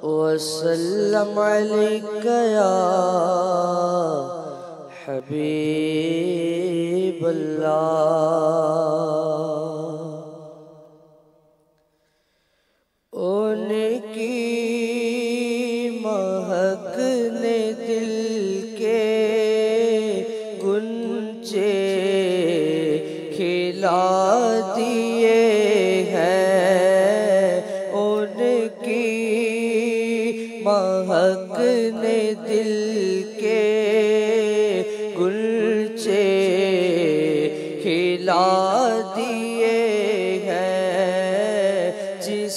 وسلم علیک یا حبیب اللہ۔ ان کی مہک نے دل کے گنچے کھلا دیے ہیں، ان کی مہک نے دل کے گنچے کھلا دیے ہیں، جس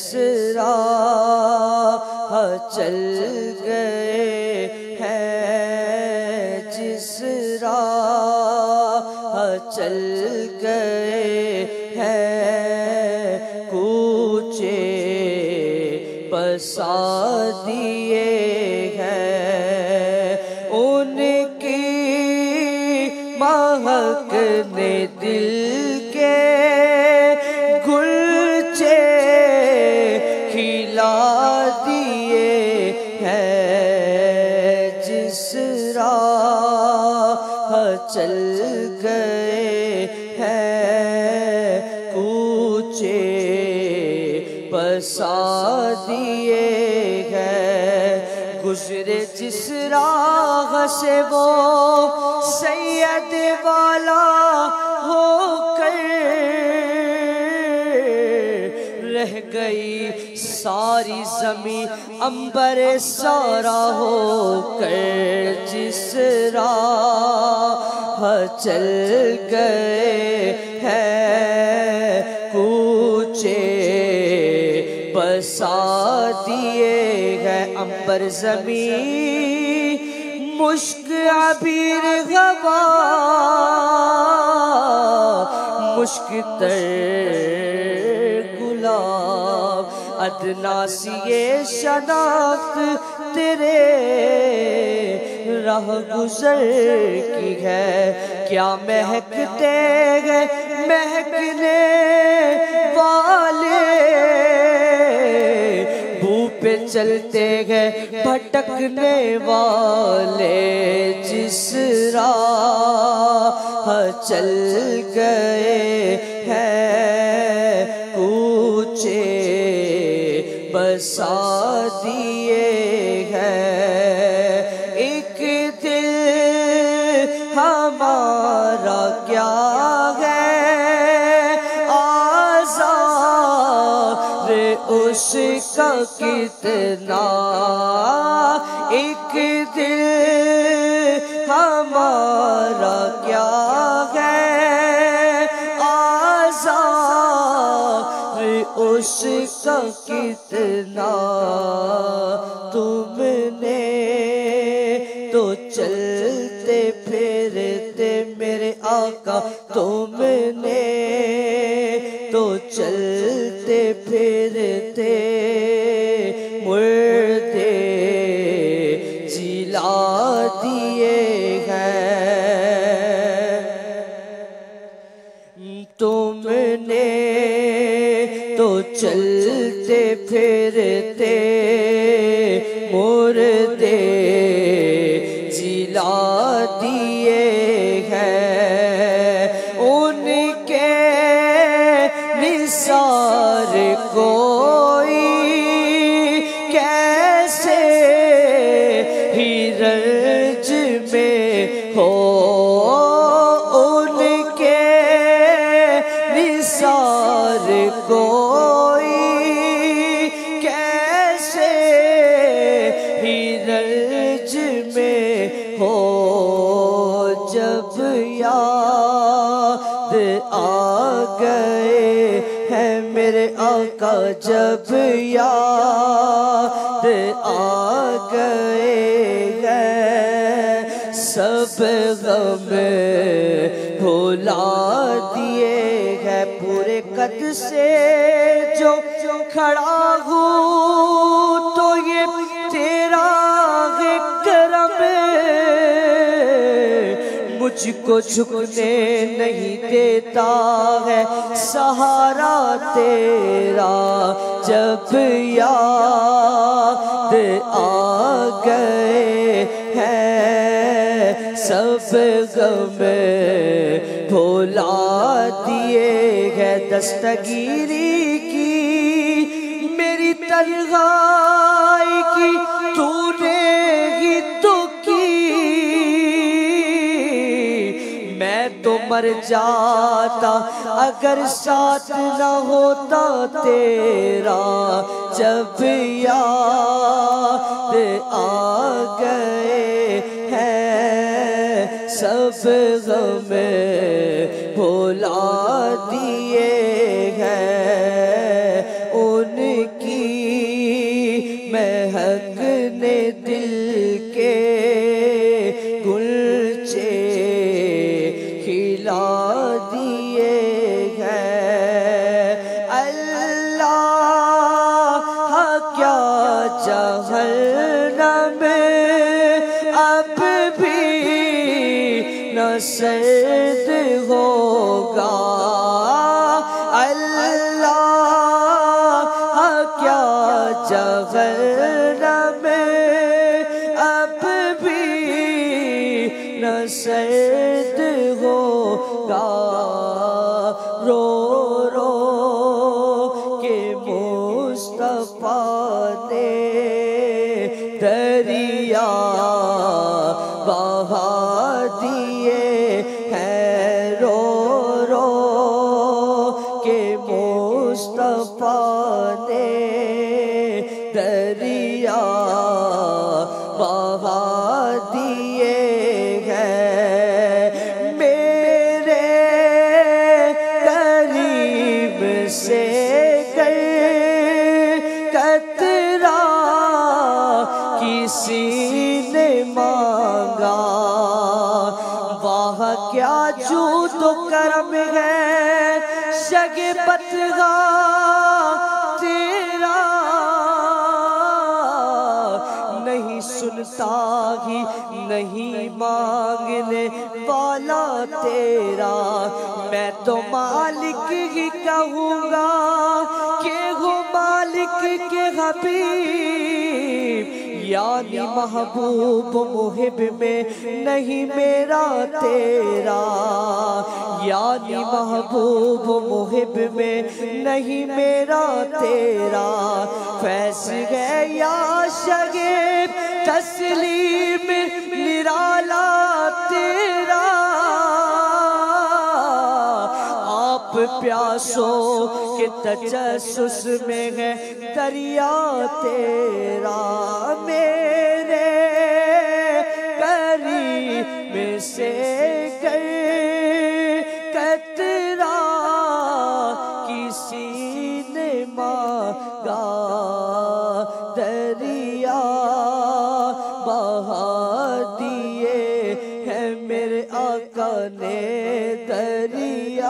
راہ چل گئے ہیں، جس راہ چل گئے ہیں، کوچے بسا دیے ہیں، ان کی مہک نے دل کے گلچے کھلا دیے ہیں، جس راہ چل گئے ہیں، کوچے بسا دیے ہیں، گزرے جس راہ سے وہ سید والا ہو کر، رہ گئی ساری زمین عنبر سارا ہو کر، جس راہ چل گئے ہیں، کوچے بسا دیے ہیں، عنبر زمین مشک عبیر ہوا مشک تر گلاب، ادنا سی یہ شناخت تیرے راہ گزر کی ہے، کیا مہکتے گئے مہکنے والے، بو پہ چلتے گئے بھٹکنے والے، جس راہ چل گئے ہیں، کوچے بسا دیے ہیں، ایک دل ہمارا کیا ہے آزار اس کا کتنا، ایک دل ہمارا کیا ہے آزار اس کا کتنا، تم نے تو چلتے پھرتے میرے آقا، تم نے تو چلتے پھرتے مردے جلا دیے ہیں، تم نے تو چلتے پھرتے مردے جلا دیے ہیں، ان کے نثار کوئی کیسے ہی رنج میں ہو، ان کے نثار کوئی کیسے ہی رنج میں ہو، جب یاد آ گئے ہیں میرے آقا، جب یاد آ گئے ہیں، سب غم بھلا دیے ہیں، پورے قد سے جو کھڑا ہوں تو یہ تیرا کرم، مجھ کو جھکنے نہیں دیتا ہے سہارا تیرا، جب یاد آ گئے ہیں، سب غم بھولا دیے ہیں، دستگیری کی میری تنہائی کی تو نے ہی تو کی، میں تو مر جاتا اگر ساتھ نہ ہوتا تیرا، جب یاد آ گئے ہیں، سب غم بھولا دیے ہیں، ان کی مہک نے دل کے گلچے کھلا دیے ہیں، اللہ کیا جہنم اب بھی نہ سرد ہوگا، اللہ کیا جہنم اب بھی نہ سرد ہوگا، رو رو کے مصطفیٰ نے دریا بہا دیے ہیں، رو رو کے مصطفیٰ نے دریا بہا دیے ہیں، میرے قریب سے قطرہ کسی نے مانگا، وہاں کیا جود و کرم ہے شگفتگاہ تیرا، نہیں سنتا ہی نہیں مانگنے والا تیرا، میں تو مالک ہی کہوں گا کہ ہو مالک کے حبیب، یعنی محبوب محب میں نہیں میرا تیرا، یعنی محبوب محب میں نہیں میرا تیرا، فیض ہے یا شگیب تسلیم نرالا تیرا، آپ پیاسوں کے تجسس میں ہے دریا تیرا، میرے قریب سے قطرہ کسی نے مانگا، دریا بہا دیے ہیں میرے آقا نے، دریا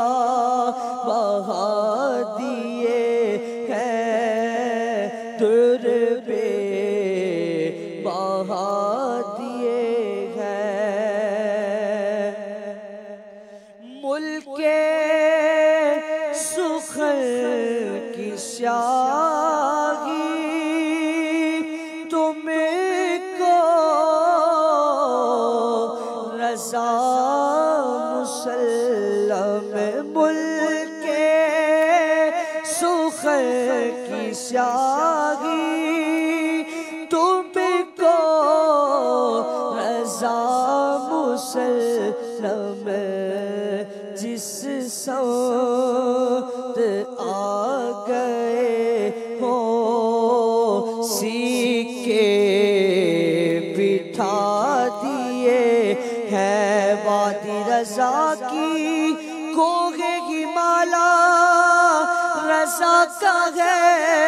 بہا دیے ہیں، در پہ بہا دیے ہیں، ملک سخن کی شاہی تم کو رضا مسلم، ملک سخن کی شاہی تم کو رضا مسلم، جس سمت آ گئے ہو سیکے بٹھا دیے ہیں، وادی رضا کی کوہ ہمالا رضا کا ہے،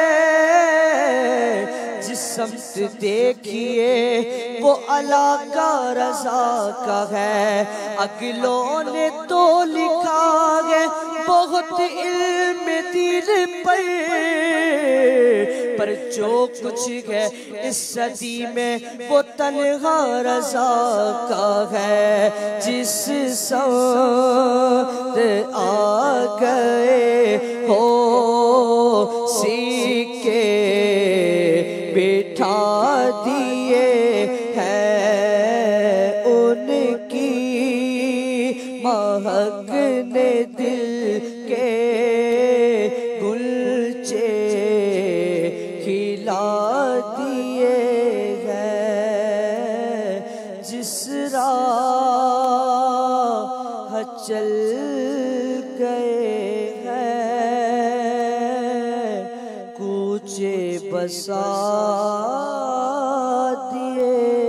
جس سمت دیکھیے وہ علاقہ رضا کا ہے، اگلوں نے تو لکھا ہے بہت علم دین پر جو کچھ ہے اس صدی میں وہ تنہا رضا کا ہے، جس سمت آ گئے ہو سیکے بٹھا دیے ہیں ان کی مہک نے دل کے گلچے کھلا دیے ہیں جس راہ چل گئے ہیں کوچے بسا دیے